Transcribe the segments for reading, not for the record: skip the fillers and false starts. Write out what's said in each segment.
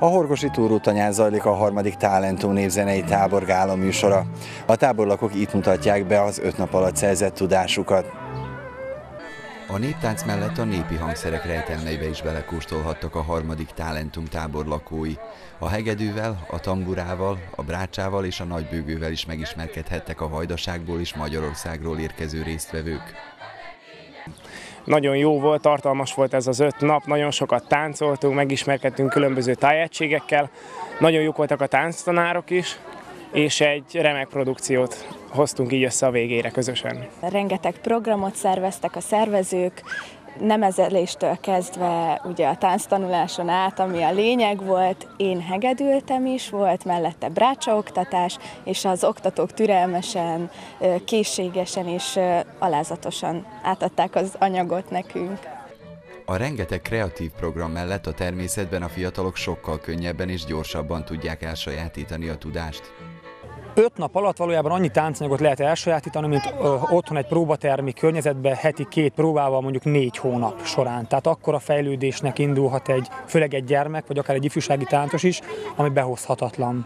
A Horgosi túrútanyán zajlik a 3. Talentum névzenei tábor gála műsora. A táborlakók itt mutatják be az 5 nap alatt szerzett tudásukat. A néptánc mellett a népi hangszerek rejtelmeibe is belekóstolhattak a 3. Talentum táborlakói. A hegedűvel, a tamburával, a brácsával és a nagybőgővel is megismerkedhettek a Vajdaságból és Magyarországról érkező résztvevők. Nagyon jó volt, tartalmas volt ez az 5 nap, nagyon sokat táncoltunk, megismerkedtünk különböző tájegységekkel, nagyon jók voltak a tánctanárok is, és egy remek produkciót hoztunk így össze a végére közösen. Rengeteg programot szerveztek a szervezők, nemezeléstől kezdve ugye a tánctanuláson át, ami a lényeg volt, én hegedültem is, volt mellette brácsaoktatás, és az oktatók türelmesen, készségesen és alázatosan átadták az anyagot nekünk. A rengeteg kreatív program mellett a természetben a fiatalok sokkal könnyebben és gyorsabban tudják elsajátítani a tudást. 5 nap alatt valójában annyi táncanyagot lehet elsajátítani, mint otthon egy próbatermi környezetben heti 2 próbával mondjuk 4 hónap során. Tehát akkora fejlődésnek indulhat főleg egy gyermek, vagy akár egy ifjúsági táncos is, ami behozhatatlan.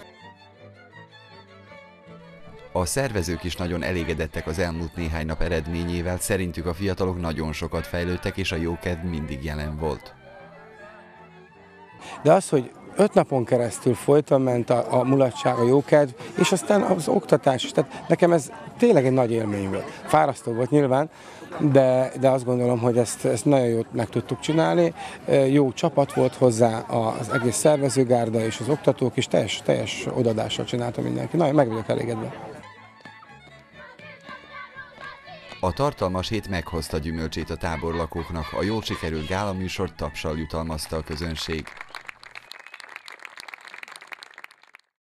A szervezők is nagyon elégedettek az elmúlt néhány nap eredményével, szerintük a fiatalok nagyon sokat fejlődtek, és a jókedv mindig jelen volt. De az, hogy 5 napon keresztül folyton ment a mulatság, a jókedv, és aztán az oktatás is. Tehát nekem ez tényleg egy nagy élmény volt. Fárasztó volt nyilván, de azt gondolom, hogy ezt nagyon jól meg tudtuk csinálni. Jó csapat volt hozzá az egész szervezőgárda és az oktatók is, teljes odaadással csinálta mindenki. Nagyon meg vagyok elégedve. A tartalmas hét meghozta gyümölcsét a táborlakóknak, a jól sikerült gálaműsort tapssal jutalmazta a közönség.